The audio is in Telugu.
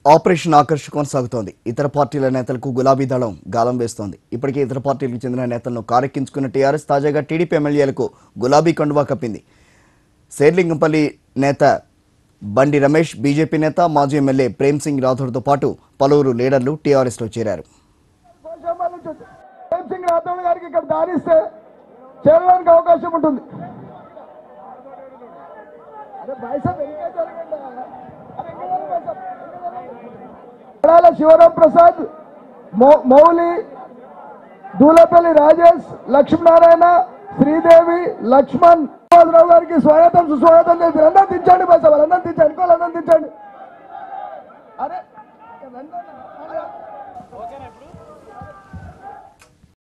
ఆపరేషన్ ఆకర్ష్ కొనసాగుతోంది. ఇతర పార్టీల నేతలకు గులాబీ దళం గాలం వేస్తోంది. ఇప్పటికే ఇతర పార్టీలకు చెందిన నేతలను కారెక్కించుకున్న టీఆర్ఎస్ తాజాగా టీడీపీ ఎమ్మెల్యేలకు గులాబీ కండువా కప్పింది. శేర్లింగంపల్లి నేత బండి రమేష్, బీజేపీ నేత మాజీ ఎమ్మెల్యే ప్రేమ్ సింగ్ రాథోడ్తో పాటు పలువురు లీడర్లు టీఆర్ఎస్లో చేరారు. అవకాశం ఉంటుంది. శివరాం ప్రసాద్, మౌలి, దూలపల్లి రాజేష్, లక్ష్మీనారాయణ, శ్రీదేవి, లక్ష్మణ్ రావు గారికి స్వాగతం సుస్వాగతం చేసి అందరం దించండి. బస్ వాళ్ళందరం దించండి, ఇంకోళ్ళందరం దించండి. అరే